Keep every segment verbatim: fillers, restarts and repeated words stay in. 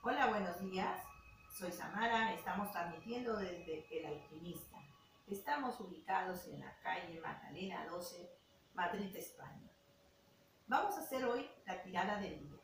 Hola, buenos días. Soy Samara, estamos transmitiendo desde El Alquimista. Estamos ubicados en la calle Magdalena doce, Madrid, España. Vamos a hacer hoy la tirada del día.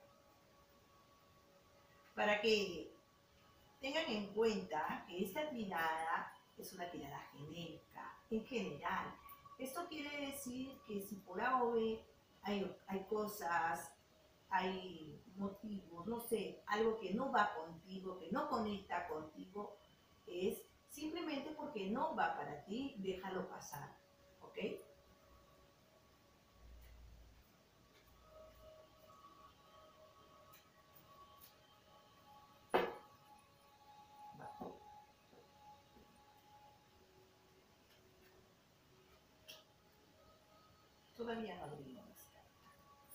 Para que tengan en cuenta que esta tirada es una tirada genérica, en general. Esto quiere decir que si por A o B hay, hay cosas, hay motivos, no sé, algo que no va contigo, que no conecta contigo, es simplemente porque no va para ti, déjalo pasar, ¿ok? Va. Todavía no abrimos las cartas.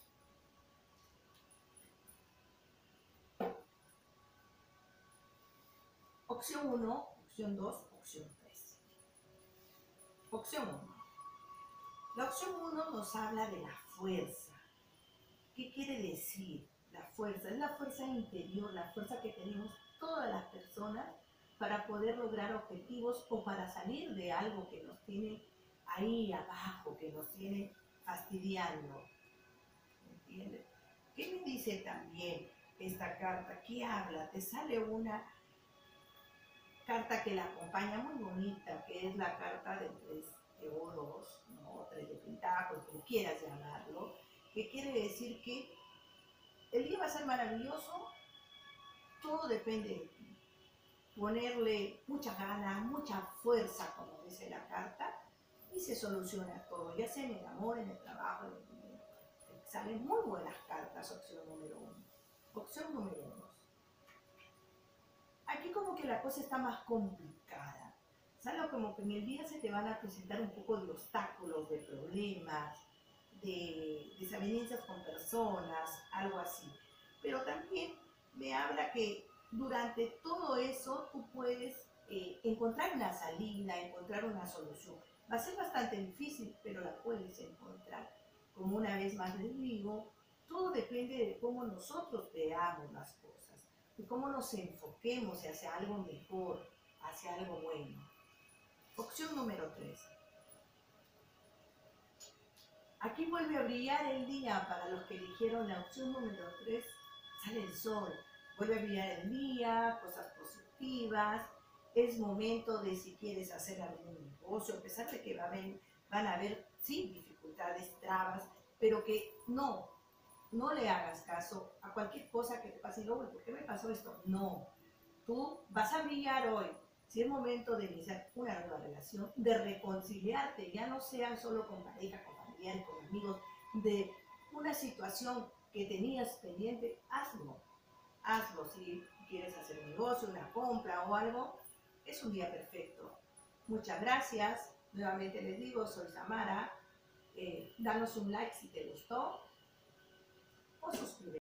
Opción uno, opción dos, opción tres. Opción uno. La opción uno nos habla de la fuerza. ¿Qué quiere decir la fuerza? Es la fuerza interior, la fuerza que tenemos todas las personas para poder lograr objetivos o para salir de algo que nos tiene ahí abajo, que nos tiene fastidiando. ¿Me entiendes? ¿Qué me dice también esta carta? ¿Qué habla? Te sale una carta que la acompaña muy bonita, que es la carta de tres de oros, ¿no? Tres de pentáculos, como quieras llamarlo, que quiere decir que el día va a ser maravilloso, todo depende de ti. Ponerle mucha gana, mucha fuerza, como dice la carta, y se soluciona todo, ya sea en el amor, en el trabajo, en el dinero. Salen muy buenas cartas, opción número uno. Opción número dos. Aquí como que la cosa está más complicada. ¿Sabes? Como que en el día se te van a presentar un poco de obstáculos, de problemas, de desavenencias con personas, algo así. Pero también me habla que durante todo eso tú puedes eh, encontrar una salida, encontrar una solución. Va a ser bastante difícil, pero la puedes encontrar. Como una vez más les digo, todo depende de cómo nosotros veamos las cosas, de cómo nos enfoquemos hacia algo mejor, hacia algo bueno. Opción número tres. Aquí vuelve a brillar el día para los que eligieron la opción número tres. Sale el sol, vuelve a brillar el día, cosas positivas. Es momento de si quieres hacer algún negocio, a pesar de que va a haber, van a haber, sí, dificultades, trabas, pero que no, no le hagas caso a cualquier cosa que te pase. Y luego, ¿por qué me pasó esto? No, tú vas a brillar hoy. Si es momento de iniciar una nueva relación, de reconciliarte, ya no sean solo con pareja, con familiares, con amigos, de una situación que tenías pendiente, hazlo. Hazlo. Si quieres hacer un negocio, una compra o algo, es un día perfecto. Muchas gracias. Nuevamente les digo, soy Samara. Eh, danos un like si te gustó o suscríbete.